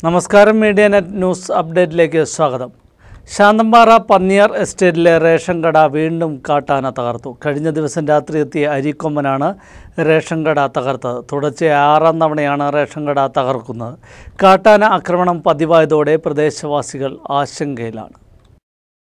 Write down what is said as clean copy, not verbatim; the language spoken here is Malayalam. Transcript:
നമസ്കാരം മീഡിയനെറ്റ് ന്യൂസ് അപ്ഡേറ്റിലേക്ക് സ്വാഗതം. ശാന്തമ്പാറ പന്നിയാർ എസ്റ്റേറ്റിലെ റേഷൻ കട വീണ്ടും കാട്ടാന തകർത്തു. കഴിഞ്ഞ ദിവസം രാത്രി എത്തിയ അരിക്കൊമ്പനാണ് റേഷൻ കട തകർത്തത്. തുടർച്ചയായ 6ാം തവണയാണ് റേഷൻ കട തകർക്കുന്നത്. കാട്ടാന ആക്രമണം പതിവായതോടെ പ്രദേശവാസികൾ ആശങ്കയിലാണ്.